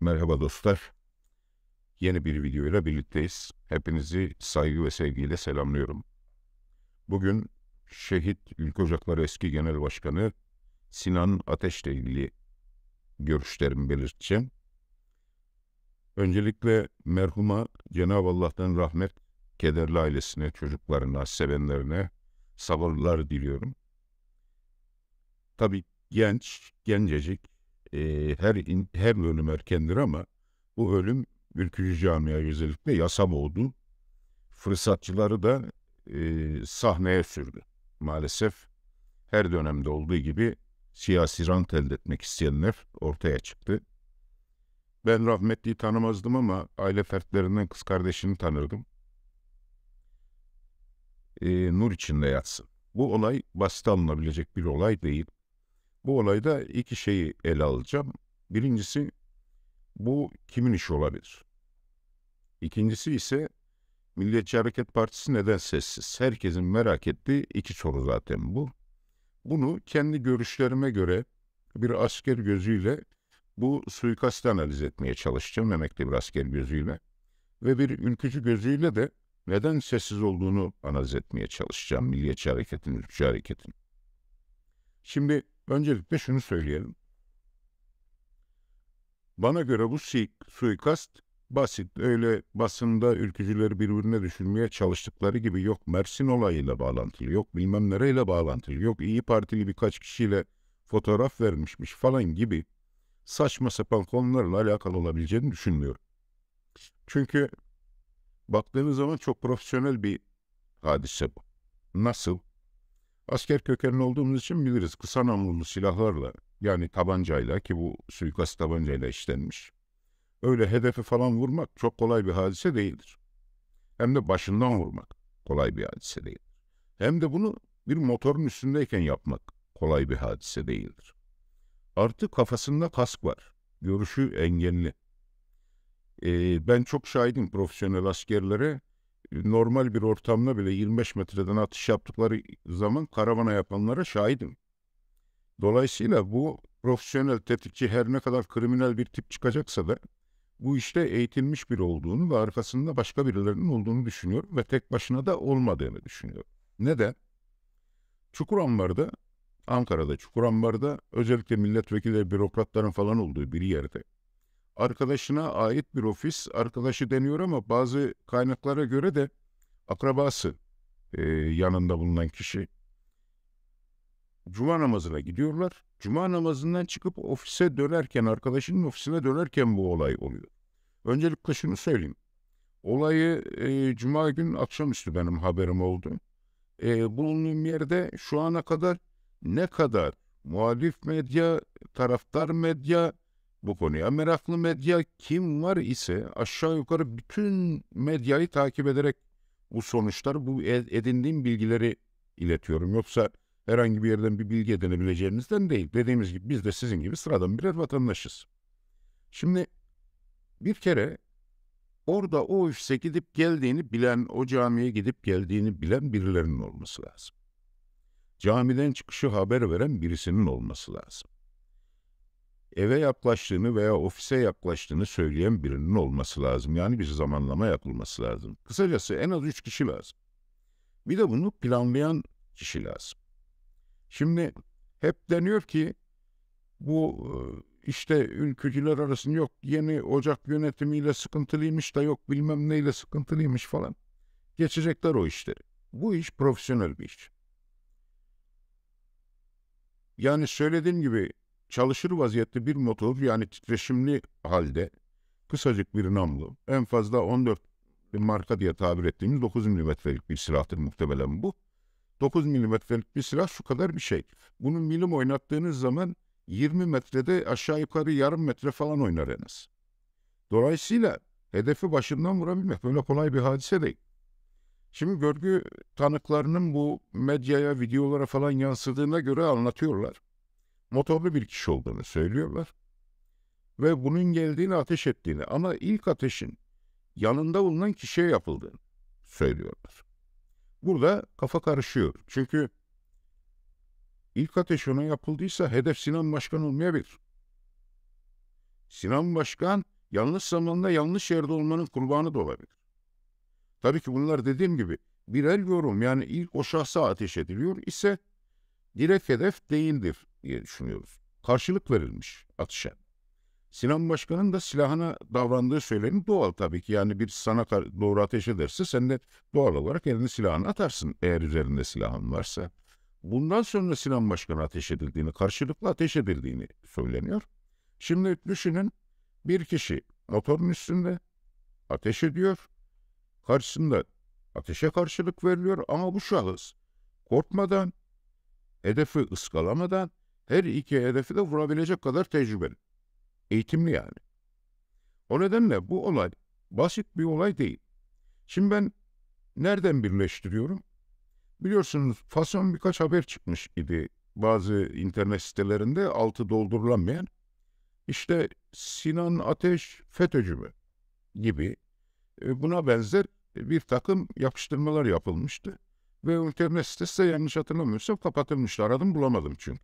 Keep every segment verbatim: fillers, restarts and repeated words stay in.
Merhaba dostlar. Yeni bir videoyla birlikteyiz. Hepinizi saygı ve sevgiyle selamlıyorum. Bugün şehit Ülke Ocakları eski Genel Başkanı Sinan Ateş'le ilgili görüşlerimi belirteceğim. Öncelikle merhuma Cenab-ı Allah'tan rahmet, kederli ailesine, çocuklarına, sevenlerine sabırlar diliyorum. Tabii genç, gencecik, e, her in, her ölüm erkendir ama bu ölüm ülkücü camiaya özellikle yasa boğdu. Fırsatçıları da e, sahneye sürdü. Maalesef her dönemde olduğu gibi siyasi rant elde etmek isteyenler ortaya çıktı. Ben rahmetliyi tanımazdım ama aile fertlerinden kız kardeşini tanırdım. E, nur içinde yatsın. Bu olay basit alınabilecek bir olay değil. Bu olayda iki şeyi ele alacağım. Birincisi, bu kimin işi olabilir? İkincisi ise Milliyetçi Hareket Partisi neden sessiz? Herkesin merak ettiği iki soru zaten bu. Bunu kendi görüşlerime göre bir asker gözüyle bu suikastı analiz etmeye çalışacağım, emekli bir asker gözüyle. Ve bir ülkücü gözüyle de neden sessiz olduğunu analiz etmeye çalışacağım, Milliyetçi Hareket'in, ülkücü hareketin. Şimdi öncelikle şunu söyleyelim. Bana göre bu suikast basit, öyle basında ülkücüleri birbirine düşürmeye çalıştıkları gibi yok Mersin olayıyla bağlantılı, yok bilmem nereyle bağlantılı, yok İyi Partili birkaç kişiyle fotoğraf vermişmiş falan gibi saçma sapan konularla alakalı olabileceğini düşünmüyorum. Çünkü baktığınız zaman çok profesyonel bir hadise bu. Nasıl? Asker kökenli olduğumuz için biliriz, kısa namlulu silahlarla, yani tabancayla, ki bu suikast tabancayla işlenmiş, öyle hedefi falan vurmak çok kolay bir hadise değildir. Hem de başından vurmak kolay bir hadise değildir. Hem de bunu bir motorun üstündeyken yapmak kolay bir hadise değildir. Artı kafasında kask var. Görüşü engelli. Ee, ben çok şahidim profesyonel askerlere. Normal bir ortamda bile yirmi beş metreden atış yaptıkları zaman karavana yapanlara şahidim. Dolayısıyla bu profesyonel tetikçi her ne kadar kriminal bir tip çıkacaksa da bu işte eğitilmiş biri olduğunu ve arkasında başka birilerinin olduğunu düşünüyorum ve tek başına da olmadığını düşünüyorum. Neden? Çukurambar'da, Ankara'da Çukurambar'da özellikle milletvekilleri, bürokratların falan olduğu bir yerde arkadaşına ait bir ofis, arkadaşı deniyor ama bazı kaynaklara göre de akrabası e, yanında bulunan kişi. Cuma namazına gidiyorlar. Cuma namazından çıkıp ofise dönerken, arkadaşının ofisine dönerken bu olay oluyor. Öncelikle şunu söyleyeyim. Olayı e, Cuma gün akşamüstü benim haberim oldu. E, bulunduğum yerde şu ana kadar ne kadar muhalif medya, taraftar medya, bu konuya meraklı medya kim var ise aşağı yukarı bütün medyayı takip ederek bu sonuçlar, bu edindiğim bilgileri iletiyorum. Yoksa herhangi bir yerden bir bilgi edinebileceğinizden değil. Dediğimiz gibi biz de sizin gibi sıradan birer vatandaşız. Şimdi bir kere orada o ofise gidip geldiğini bilen, o camiye gidip geldiğini bilen birilerinin olması lazım. Camiden çıkışı haber veren birisinin olması lazım. Eve yaklaştığını veya ofise yaklaştığını söyleyen birinin olması lazım. Yani bir zamanlama yapılması lazım. Kısacası en az üç kişi lazım. Bir de bunu planlayan kişi lazım. Şimdi hep deniyor ki bu işte ülkücüler arasında yok yeni Ocak yönetimiyle sıkıntılıymış da yok bilmem neyle sıkıntılıymış falan. Geçecekler o işleri. Bu iş profesyonel bir iş. Yani söylediğim gibi çalışır vaziyette bir motor, yani titreşimli halde kısacık bir namlu, en fazla on dört marka diye tabir ettiğimiz dokuz milimetrelik bir silahtır muhtemelen bu. dokuz milimetrelik bir silah şu kadar bir şey. Bunun milim oynattığınız zaman yirmi metrede aşağı yukarı yarım metre falan oynar en az. Dolayısıyla hedefi başından vurabilmek böyle kolay bir hadise değil. Şimdi görgü tanıklarının bu medyaya, videolara falan yansıdığına göre anlatıyorlar. Motorlu bir kişi olduğunu söylüyorlar. Ve bunun geldiğini, ateş ettiğini, ama ilk ateşin yanında bulunan kişiye yapıldığını söylüyorlar. Burada kafa karışıyor. Çünkü ilk ateş ona yapıldıysa hedef Sinan Başkan olmayabilir. Sinan Başkan yanlış zamanda yanlış yerde olmanın kurbanı da olabilir. Tabii ki bunlar dediğim gibi birer yorum, yani ilk o şahsa ateş ediliyor ise direkt hedef değildir diye düşünüyoruz. Karşılık verilmiş atışa. Sinan Başkan'ın da silahına davrandığı söylemi doğal tabii ki. Yani bir sana doğru ateş ederse sen de doğal olarak elini silahını atarsın eğer üzerinde silahın varsa. Bundan sonra Sinan Başkan'a ateş edildiğini, karşılıklı ateş edildiğini söyleniyor. Şimdi düşünün, bir kişi motorun üstünde ateş ediyor, karşısında ateşe karşılık veriliyor ama bu şahıs korkmadan, hedefi ıskalamadan her iki hedefi de vurabilecek kadar tecrübeli. Eğitimli yani. O nedenle bu olay basit bir olay değil. Şimdi ben nereden birleştiriyorum? Biliyorsunuz fason birkaç haber çıkmış idi bazı internet sitelerinde, altı doldurulamayan. İşte Sinan Ateş FETÖ'cü mü gibi buna benzer bir takım yapıştırmalar yapılmıştı. Ve internet sitesi de yanlış hatırlamıyorsam kapatılmıştı. Aradım bulamadım çünkü.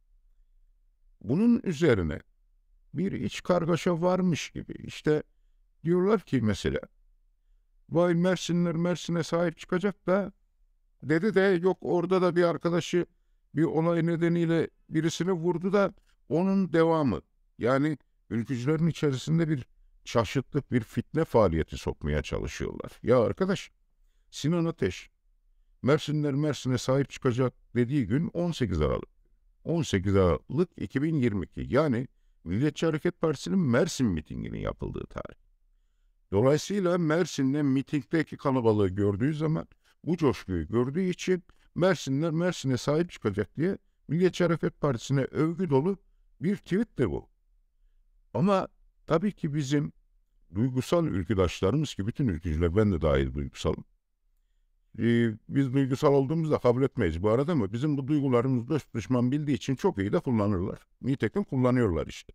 Bunun üzerine bir iç kargaşa varmış gibi. İşte diyorlar ki mesela, vay Mersinler Mersin'e sahip çıkacak da dedi de yok orada da bir arkadaşı bir olay nedeniyle birisini vurdu da onun devamı. Yani ülkücülerin içerisinde bir şaşıtlık, bir fitne faaliyeti sokmaya çalışıyorlar. Ya arkadaş, Sinan Ateş Mersinler Mersin'e sahip çıkacak dediği gün on sekiz Aralık. on sekiz Aralık iki bin yirmi iki, yani Milliyetçi Hareket Partisi'nin Mersin mitinginin yapıldığı tarih. Dolayısıyla Mersin'de mitingdeki kalabalığı gördüğü zaman, bu coşkuyu gördüğü için Mersinler Mersin'e sahip çıkacak diye Milliyetçi Hareket Partisi'ne övgü dolu bir tweet de bu. Ama tabii ki bizim duygusal ülküdaşlarımız, ki bütün ülkücüler, ben de dahil duygusalım. Ee, biz duygusal olduğumuzda kabul etmeyiz bu arada, ama bizim bu duygularımız dost düşman bildiği için çok iyi de kullanırlar. Nitekim kullanıyorlar işte.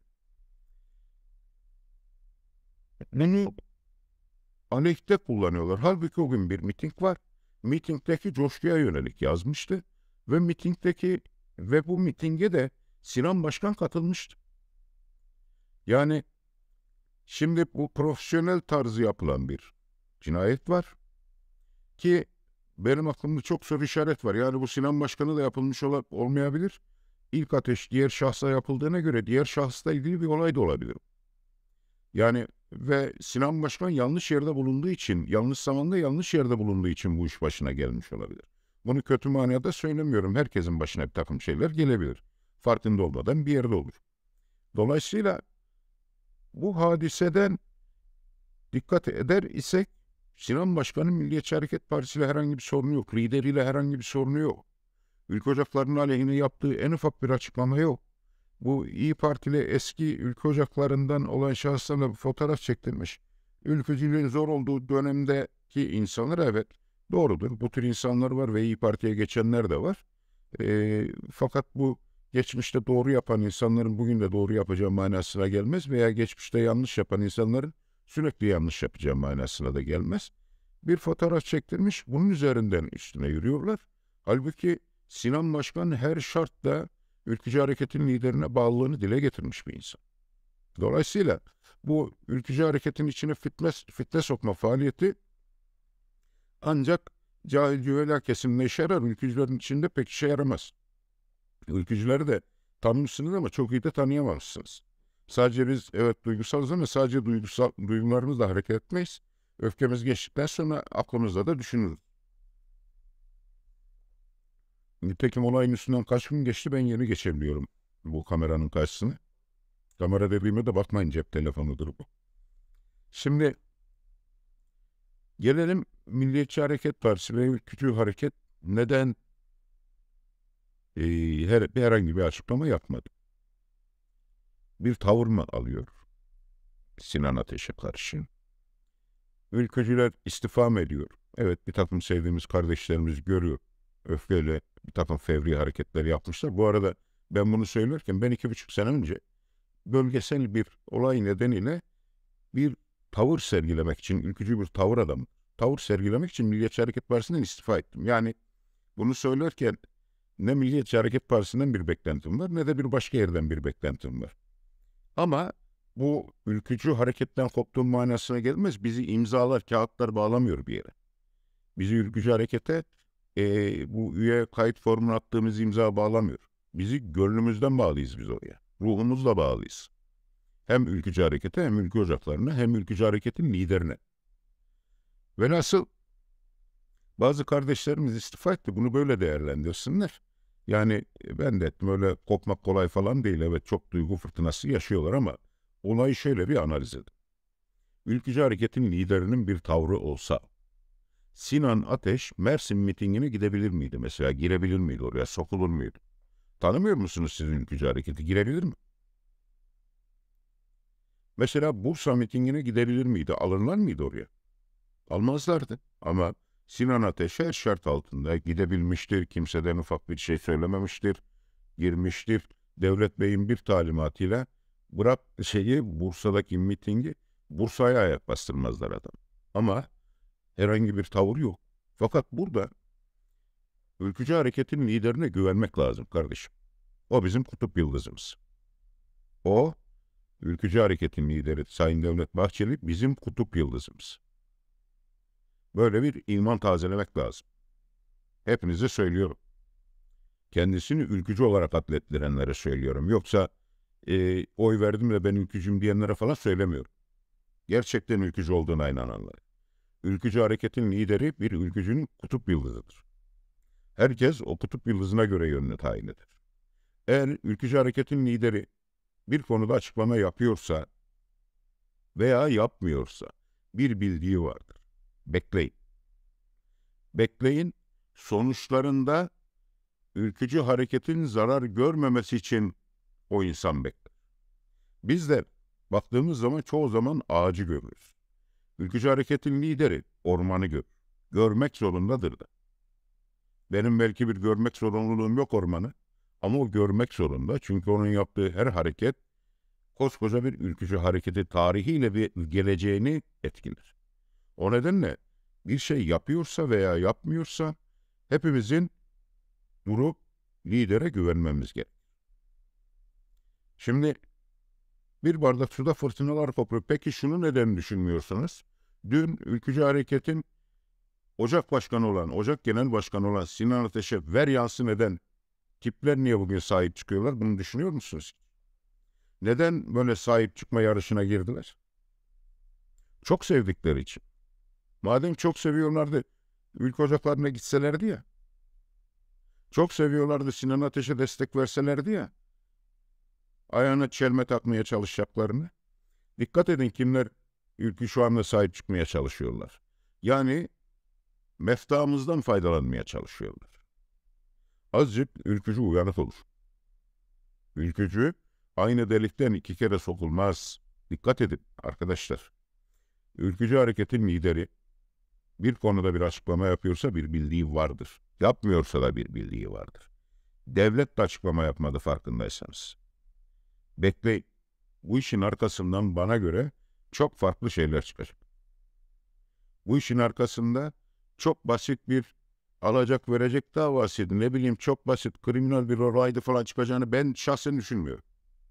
Bunu aleyhte kullanıyorlar. Halbuki o gün bir miting var. Mitingdeki coşkuya yönelik yazmıştı. Ve mitingdeki ve bu mitinge de Sinan Başkan katılmıştı. Yani şimdi bu profesyonel tarzı yapılan bir cinayet var. Ki benim aklımda çok soru işaret var. Yani bu Sinan Başkan'a da yapılmış ol olmayabilir. İlk ateş diğer şahsa yapıldığına göre diğer şahısla ilgili bir olay da olabilir. Yani ve Sinan Başkan yanlış yerde bulunduğu için, yanlış zamanda yanlış yerde bulunduğu için bu iş başına gelmiş olabilir. Bunu kötü manada söylemiyorum. Herkesin başına bir takım şeyler gelebilir. Farkında olmadan bir yerde olur. Dolayısıyla bu hadiseden dikkat eder isek, Sinan Başkan'ın Milliyetçi Hareket Partisi ile herhangi bir sorunu yok. Lideriyle herhangi bir sorunu yok. Ülke Ocakları'nın aleyhine yaptığı en ufak bir açıklama yok. Bu İyi Partili eski ülke ocaklarından olan şahıslarla bir fotoğraf çektirmiş. Ülkücülüğün zor olduğu dönemdeki insanlar, evet doğrudur. Bu tür insanlar var ve İyi Parti'ye geçenler de var. E, fakat bu geçmişte doğru yapan insanların bugün de doğru yapacağı manasına gelmez veya geçmişte yanlış yapan insanların sürekli yanlış yapacağı manasına da gelmez. Bir fotoğraf çektirmiş, bunun üzerinden üstüne yürüyorlar. Halbuki Sinan Başkan her şartta ülkücü hareketin liderine bağlılığını dile getirmiş bir insan. Dolayısıyla bu ülkücü hareketin içine fitne, fitne sokma faaliyeti ancak cahil cüvela kesimine işe yarar. Ülkücülerin içinde pek işe yaramaz. Ülkücüleri de tanımışsınız ama çok iyi de tanıyamamışsınız. Sadece biz evet duygusalız ama sadece duygusal, duygularımızla hareket etmeyiz. Öfkemiz geçtikten sonra aklımızda da düşünürüz. Nitekim olayın üstünden kaç gün geçti, ben yeni geçebiliyorum bu kameranın karşısına. Kamera dediğime de bakmayın, cep telefonudur bu. Şimdi gelelim Milliyetçi Hareket Partisi ve Ülkücü Hareket neden e, her, herhangi bir açıklama yapmadı? Bir tavır mı alıyor Sinan Ateş'e karşı? Ülkücüler istifa mı ediyor? Evet, bir takım sevdiğimiz kardeşlerimiz görüyor. Öfkeyle bir takım fevri hareketler yapmışlar. Bu arada ben bunu söylerken ben iki buçuk sene önce bölgesel bir olay nedeniyle bir tavır sergilemek için, ülkücü bir tavır adamı, tavır sergilemek için Milliyetçi Hareket Partisi'nden istifa ettim. Yani bunu söylerken ne Milliyetçi Hareket Partisi'nden bir beklentim var ne de bir başka yerden bir beklentim var. Ama Bu ülkücü hareketten koptuğun manasına gelmez. Bizi imzalar, kağıtlar bağlamıyor bir yere. Bizi ülkücü harekete eee, bu üye kayıt formuna attığımız imza bağlamıyor. Bizi gönlümüzden bağlıyız biz oraya. Ruhumuzla bağlıyız. Hem ülkücü harekete hem ülkü ocaklarına hem ülkücü hareketin liderine. Velhasıl bazı kardeşlerimiz istifa etti. Bunu böyle değerlendirsinler. Yani e, ben de ettim, öyle kopmak kolay falan değil. Evet, çok duygu fırtınası yaşıyorlar ama olayı şöyle bir analiz edin. Ülkücü hareketin liderinin bir tavrı olsa Sinan Ateş Mersin mitingine gidebilir miydi mesela? Girebilir miydi oraya? Sokulur muydu? Tanımıyor musunuz siz ülkücü hareketi? Girebilir mi? Mesela Bursa mitingine gidebilir miydi? Alırlar mıydı oraya? Almazlardı. Ama Sinan Ateş her şart altında gidebilmiştir. Kimseden ufak bir şey söylememiştir. Girmiştir. Devlet Bey'in bir talimatıyla bırak şeyi, Bursa'daki mitingi, Bursa'ya ayak bastırmazlar adam. Ama herhangi bir tavır yok. Fakat burada ülkücü hareketin liderine güvenmek lazım kardeşim. O bizim kutup yıldızımız. O, ülkücü hareketin lideri Sayın Devlet Bahçeli bizim kutup yıldızımız. Böyle bir iman tazelemek lazım. Hepinize söylüyorum. Kendisini ülkücü olarak adlettirenlere söylüyorum. Yoksa e, oy verdim de ben ülkücüyüm diyenlere falan söylemiyorum. Gerçekten ülkücü olduğuna inananlara. Ülkücü hareketin lideri bir ülkücünün kutup yıldızıdır. Herkes o kutup yıldızına göre yönünü tayin eder. Eğer ülkücü hareketin lideri bir konuda açıklama yapıyorsa veya yapmıyorsa bir bildiği vardır. Bekleyin. Bekleyin, sonuçlarında ülkücü hareketin zarar görmemesi için o insan bekler. Biz de baktığımız zaman çoğu zaman ağacı görürüz. Ülkücü hareketin lideri ormanı görür. Görmek zorundadır da. Benim belki bir görmek zorunluluğum yok ormanı. Ama o görmek zorunda. Çünkü onun yaptığı her hareket koskoca bir ülkücü hareketi tarihiyle bir geleceğini etkiler. O nedenle bir şey yapıyorsa veya yapmıyorsa hepimizin durup lidere güvenmemiz gerek. Şimdi bir bardak suda fırtınalar kopuyor. Peki şunu neden düşünmüyorsunuz? Dün ülkücü hareketin Ocak Başkanı olan, Ocak Genel Başkanı olan Sinan Ateş'e ver yansın eden tipler niye bugün sahip çıkıyorlar? Bunu düşünüyor musunuz? Neden böyle sahip çıkma yarışına girdiler? Çok sevdikleri için. Madem çok seviyorlardı, ülke ocaklarına gitselerdi ya. Çok seviyorlardı, Sinan Ateş'e destek verselerdi ya. Ayağına çelme takmaya çalışacaklarını. Dikkat edin kimler ülkü şu anda sahip çıkmaya çalışıyorlar. Yani meftamızdan faydalanmaya çalışıyorlar. Azıcık ülkücü uyanık olur. Ülkücü aynı delikten iki kere sokulmaz. Dikkat edin arkadaşlar. Ülkücü hareketin lideri bir konuda bir açıklama yapıyorsa bir bildiği vardır. Yapmıyorsa da bir bildiği vardır. Devlet de açıklama yapmadı farkındaysanız. Bekleyin. Bu işin arkasından bana göre çok farklı şeyler çıkacak. Bu işin arkasında çok basit bir alacak verecek davasıydı. Ne bileyim, çok basit kriminal bir olaydı falan çıkacağını ben şahsen düşünmüyorum.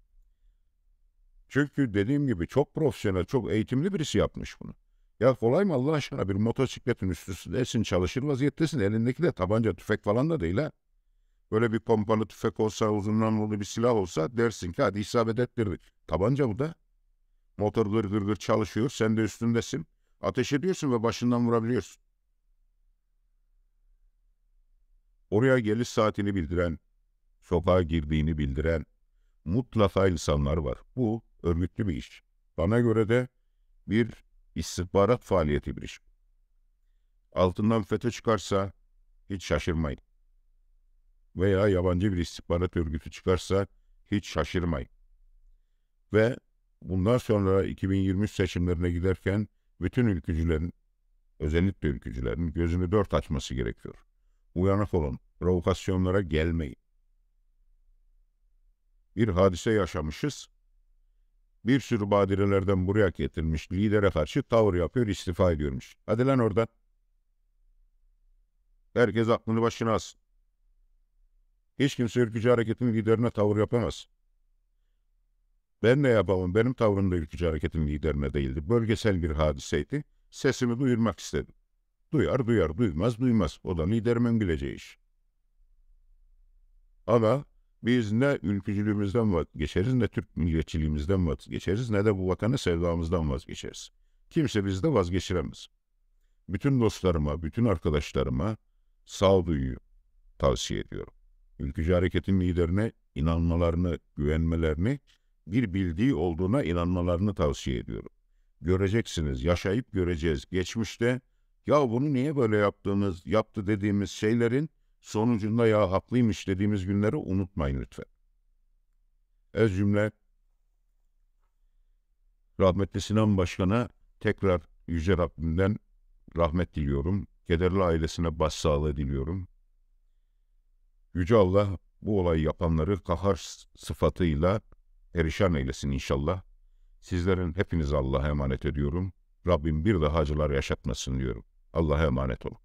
Çünkü dediğim gibi çok profesyonel, çok eğitimli birisi yapmış bunu. Ya kolay mı Allah aşkına, bir motosikletin üstündesin, çalışır vaziyettesin. Elindeki de tabanca, tüfek falan da değil ha. Böyle bir pompalı tüfek olsa, uzun namlulu bir silah olsa dersin ki hadi isabet ettirdik. Tabanca bu da. Motor gır gır gır çalışıyor, sen de üstündesin. Ateş ediyorsun ve başından vurabiliyorsun. Oraya geliş saatini bildiren, sokağa girdiğini bildiren mutlaka insanlar var. Bu örgütlü bir iş. Bana göre de bir istihbarat faaliyeti bir iş. Altından FETÖ çıkarsa hiç şaşırmayın. Veya yabancı bir istihbarat örgütü çıkarsa hiç şaşırmayın. Ve bundan sonra iki bin yirmi üç seçimlerine giderken bütün ülkücülerin, özellikle ülkücülerin gözünü dört açması gerekiyor. Uyanık olun, provokasyonlara gelmeyin. Bir hadise yaşamışız. Bir sürü badirelerden buraya getirmiş, lidere karşı tavır yapıyor, istifa ediyormuş. Hadi lan oradan. Herkes aklını başına alsın. Hiç kimse ülkücü hareketin liderine tavır yapamaz. Ben ne yapamam? Benim tavrım da ülkücü hareketin liderine değildi. Bölgesel bir hadiseydi. Sesimi duyurmak istedim. Duyar duyar, duymaz duymaz. O da liderimin bileceği iş. Ama biz ne ülkücülüğümüzden vazgeçeriz, ne Türk milliyetçiliğimizden vazgeçeriz, ne de bu vatanı sevdamızdan vazgeçeriz. Kimse bizde vazgeçiremez. Bütün dostlarıma, bütün arkadaşlarıma sağduyuyu tavsiye ediyorum. Ülkücü hareketin liderine inanmalarını, güvenmelerini, bir bildiği olduğuna inanmalarını tavsiye ediyorum. Göreceksiniz, yaşayıp göreceğiz. Geçmişte ya bunu niye böyle yaptığımız, yaptı dediğimiz şeylerin sonucunda ya haklıymış dediğimiz günleri unutmayın lütfen. Ez cümle rahmetli Sinan Başkan'a tekrar Yüce Rabbimden rahmet diliyorum. Kederli ailesine başsağlığı diliyorum. Yüce Allah bu olayı yapanları kahhar sıfatıyla perişan eylesin inşallah. Sizlerin hepinizi Allah'a emanet ediyorum. Rabbim bir daha acılar yaşatmasın diyorum. Allah'a emanet olun.